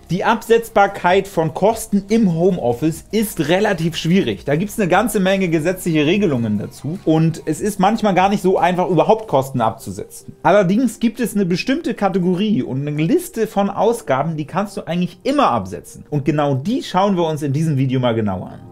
Die Absetzbarkeit von Kosten im Homeoffice ist relativ schwierig. Da gibt es eine ganze Menge gesetzliche Regelungen dazu und es ist manchmal gar nicht so einfach, überhaupt Kosten abzusetzen. Allerdings gibt es eine bestimmte Kategorie und eine Liste von Ausgaben, die kannst du eigentlich immer absetzen. Und genau die schauen wir uns in diesem Video mal genauer an.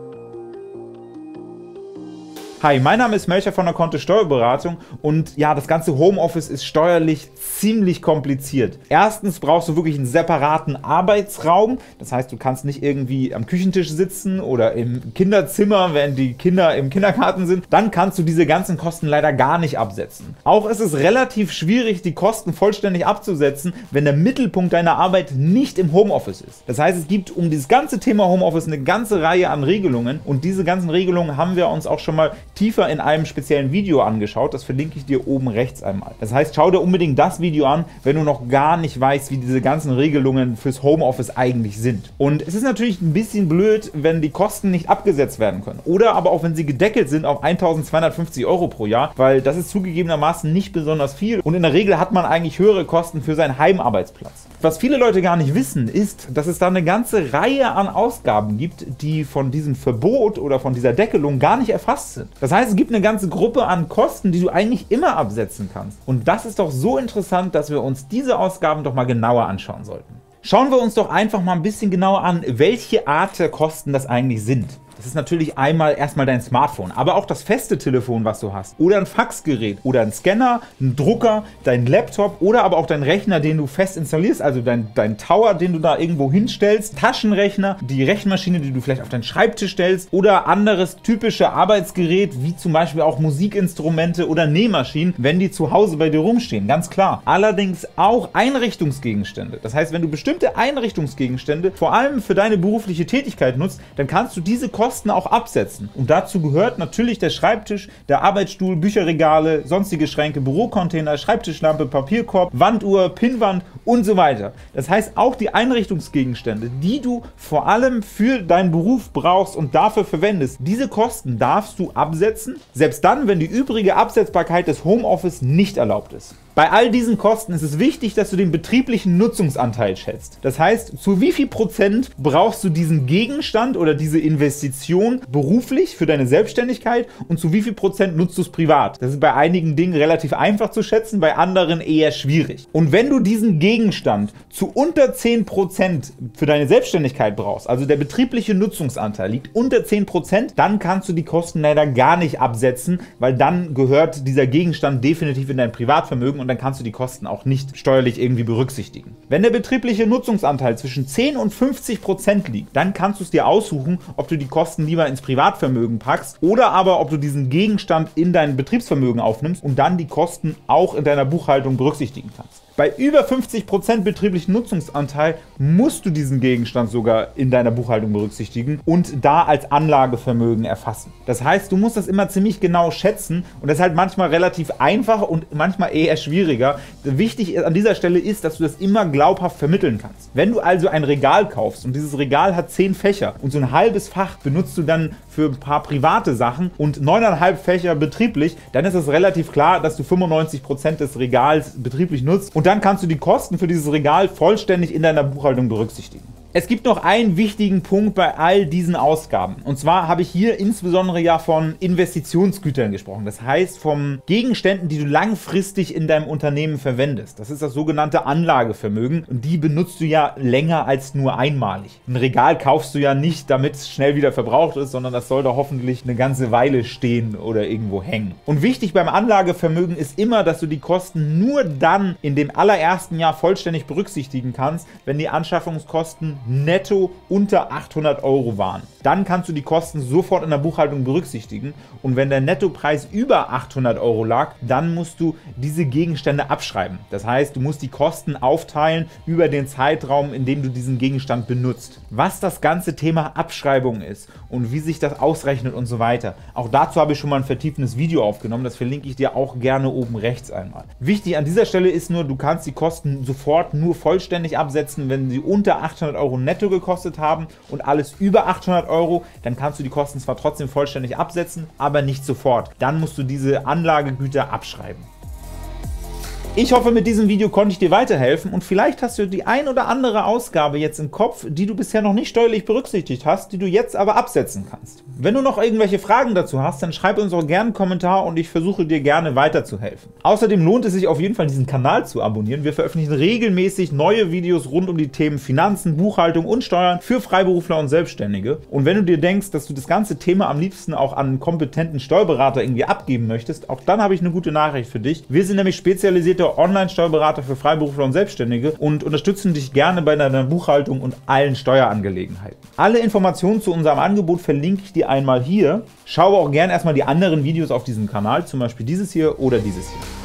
Hi, mein Name ist Melcher von der Kontist Steuerberatung und ja, das ganze Homeoffice ist steuerlich ziemlich kompliziert. Erstens brauchst du wirklich einen separaten Arbeitsraum, das heißt, du kannst nicht irgendwie am Küchentisch sitzen oder im Kinderzimmer, wenn die Kinder im Kindergarten sind. Dann kannst du diese ganzen Kosten leider gar nicht absetzen. Auch ist es relativ schwierig, die Kosten vollständig abzusetzen, wenn der Mittelpunkt deiner Arbeit nicht im Homeoffice ist. Das heißt, es gibt um dieses ganze Thema Homeoffice eine ganze Reihe an Regelungen und diese ganzen Regelungen haben wir uns auch schon mal tiefer in einem speziellen Video angeschaut. Das verlinke ich dir oben rechts einmal. Das heißt, schau dir unbedingt das Video an, wenn du noch gar nicht weißt, wie diese ganzen Regelungen fürs Homeoffice eigentlich sind. Und es ist natürlich ein bisschen blöd, wenn die Kosten nicht abgesetzt werden können. Oder aber auch, wenn sie gedeckelt sind auf 1.250 € pro Jahr, weil das ist zugegebenermaßen nicht besonders viel. Und in der Regel hat man eigentlich höhere Kosten für seinen Heimarbeitsplatz. Was viele Leute gar nicht wissen, ist, dass es da eine ganze Reihe an Ausgaben gibt, die von diesem Verbot oder von dieser Deckelung gar nicht erfasst sind. Das heißt, es gibt eine ganze Gruppe an Kosten, die du eigentlich immer absetzen kannst. Und das ist doch so interessant, dass wir uns diese Ausgaben doch mal genauer anschauen sollten. Schauen wir uns doch einfach mal ein bisschen genauer an, welche Art der Kosten das eigentlich sind. Das ist natürlich erstmal dein Smartphone, aber auch das feste Telefon, was du hast, oder ein Faxgerät oder ein Scanner, ein Drucker, dein Laptop oder aber auch dein Rechner, den du fest installierst, also dein Tower, den du da irgendwo hinstellst, Taschenrechner, die Rechenmaschine, die du vielleicht auf deinen Schreibtisch stellst oder anderes typische Arbeitsgerät, wie zum Beispiel auch Musikinstrumente oder Nähmaschinen, wenn die zu Hause bei dir rumstehen, ganz klar. Allerdings auch Einrichtungsgegenstände. Das heißt, wenn du bestimmte Einrichtungsgegenstände vor allem für deine berufliche Tätigkeit nutzt, dann kannst du diese Kosten auch absetzen. Und dazu gehört natürlich der Schreibtisch, der Arbeitsstuhl, Bücherregale, sonstige Schränke, Bürocontainer, Schreibtischlampe, Papierkorb, Wanduhr, Pinnwand und so weiter. Das heißt, auch die Einrichtungsgegenstände, die du vor allem für deinen Beruf brauchst und dafür verwendest, diese Kosten darfst du absetzen, selbst dann, wenn die übrige Absetzbarkeit des Homeoffice nicht erlaubt ist. Bei all diesen Kosten ist es wichtig, dass du den betrieblichen Nutzungsanteil schätzt. Das heißt, zu wie viel Prozent brauchst du diesen Gegenstand oder diese Investition beruflich für deine Selbstständigkeit und zu wie viel Prozent nutzt du es privat? Das ist bei einigen Dingen relativ einfach zu schätzen, bei anderen eher schwierig. Und wenn du diesen Gegenstand zu unter 10% für deine Selbstständigkeit brauchst, also der betriebliche Nutzungsanteil liegt unter 10%, dann kannst du die Kosten leider gar nicht absetzen, weil dann gehört dieser Gegenstand definitiv in dein Privatvermögen und dann kannst du die Kosten auch nicht steuerlich irgendwie berücksichtigen. Wenn der betriebliche Nutzungsanteil zwischen 10 und 50% liegt, dann kannst du es dir aussuchen, ob du die Kosten lieber ins Privatvermögen packst oder aber ob du diesen Gegenstand in dein Betriebsvermögen aufnimmst und dann die Kosten auch in deiner Buchhaltung berücksichtigen kannst. Bei über 50% betrieblichen Nutzungsanteil musst du diesen Gegenstand sogar in deiner Buchhaltung berücksichtigen und da als Anlagevermögen erfassen. Das heißt, du musst das immer ziemlich genau schätzen und das ist halt manchmal relativ einfach und manchmal eher schwieriger. Wichtig an dieser Stelle ist, dass du das immer glaubhaft vermitteln kannst. Wenn du also ein Regal kaufst und dieses Regal hat 10 Fächer und so ein halbes Fach benutzt du dann für ein paar private Sachen und 9,5 Fächer betrieblich, dann ist es relativ klar, dass du 95% des Regals betrieblich nutzt und dann kannst du die Kosten für dieses Regal vollständig in deiner Buchhaltung berücksichtigen. Es gibt noch einen wichtigen Punkt bei all diesen Ausgaben. Und zwar habe ich hier insbesondere ja von Investitionsgütern gesprochen. Das heißt, von Gegenständen, die du langfristig in deinem Unternehmen verwendest. Das ist das sogenannte Anlagevermögen. Und die benutzt du ja länger als nur einmalig. Ein Regal kaufst du ja nicht, damit es schnell wieder verbraucht ist, sondern das soll da hoffentlich eine ganze Weile stehen oder irgendwo hängen. Und wichtig beim Anlagevermögen ist immer, dass du die Kosten nur dann in dem allerersten Jahr vollständig berücksichtigen kannst, wenn die Anschaffungskosten netto unter 800 € waren. Dann kannst du die Kosten sofort in der Buchhaltung berücksichtigen und wenn der Nettopreis über 800 € lag, dann musst du diese Gegenstände abschreiben. Das heißt, du musst die Kosten aufteilen über den Zeitraum, in dem du diesen Gegenstand benutzt. Was das ganze Thema Abschreibung ist und wie sich das ausrechnet und so weiter. Auch dazu habe ich schon mal ein vertiefendes Video aufgenommen, das verlinke ich dir auch gerne oben rechts einmal. Wichtig an dieser Stelle ist nur, du kannst die Kosten sofort nur vollständig absetzen, wenn sie unter 800 € netto gekostet haben und alles über 800 €, dann kannst du die Kosten zwar trotzdem vollständig absetzen, aber nicht sofort. Dann musst du diese Anlagegüter abschreiben. Ich hoffe, mit diesem Video konnte ich dir weiterhelfen und vielleicht hast du die ein oder andere Ausgabe jetzt im Kopf, die du bisher noch nicht steuerlich berücksichtigt hast, die du jetzt aber absetzen kannst. Wenn du noch irgendwelche Fragen dazu hast, dann schreib uns auch gerne einen Kommentar und ich versuche dir gerne weiterzuhelfen. Außerdem lohnt es sich auf jeden Fall, diesen Kanal zu abonnieren. Wir veröffentlichen regelmäßig neue Videos rund um die Themen Finanzen, Buchhaltung und Steuern für Freiberufler und Selbstständige. Und wenn du dir denkst, dass du das ganze Thema am liebsten auch an einen kompetenten Steuerberater irgendwie abgeben möchtest, auch dann habe ich eine gute Nachricht für dich. Wir sind nämlich spezialisierte Online-Steuerberater für Freiberufler und Selbstständige und unterstützen dich gerne bei deiner Buchhaltung und allen Steuerangelegenheiten. Alle Informationen zu unserem Angebot verlinke ich dir einmal hier. Schau auch gerne erstmal die anderen Videos auf diesem Kanal, zum Beispiel dieses hier oder dieses hier.